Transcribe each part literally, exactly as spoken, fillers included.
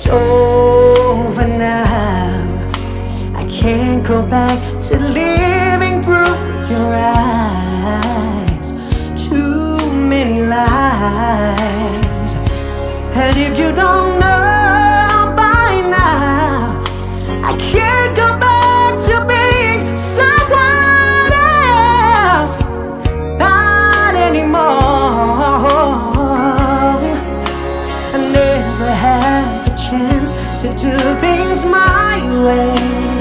over now. I can't go back to living through your eyes. Too many lies. And if you don't know by now, I can't go back to being someone else. Not anymore. I never have a chance to do things my way.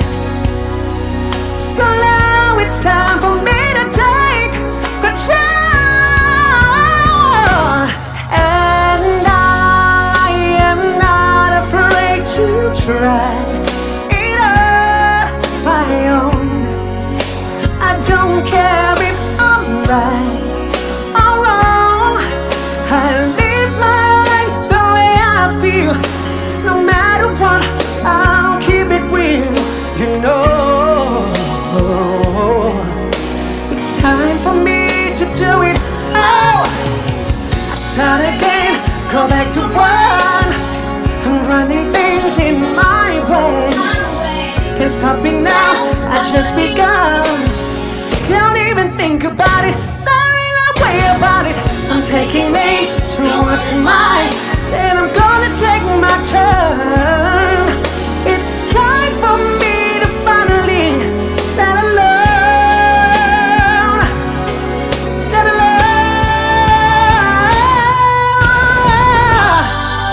So now it's time for me to take control. And I am not afraid to try it on my own. I don't care if I'm right or wrong. I live my life the way I feel. No matter what, I'll keep it real. You know, it's time for me to do it. Oh, I start again, go back to one. I'm running things in my way. Can't stop me now, I just begun. Don't even think about it, there ain't no way about it. I'm taking aim towards mine. Said I'm gonna take my turn. It's time for me to finally stand alone. Stand alone.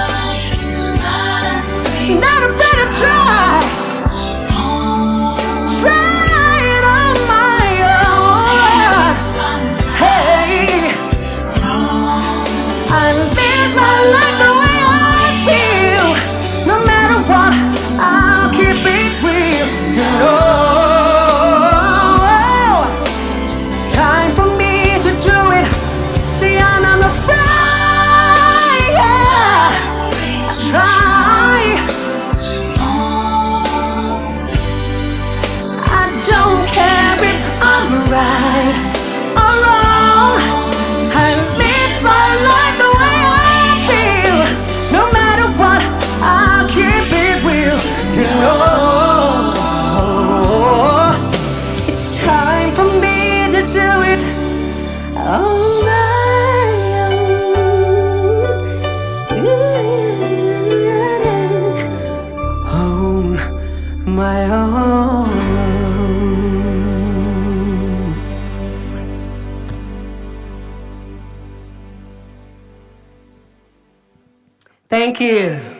Not afraid to try. Try it on my own. Hey, I live my life the way I feel. No matter what, I'll keep it real. You know, it's time for me to do it. See, I'm not afraid. Yeah. I try. I don't care if I'm right or wrong. I live my life the way I feel. No matter what, I'll keep it real. You know, it's time for me to do it on my own. On my own. Thank you.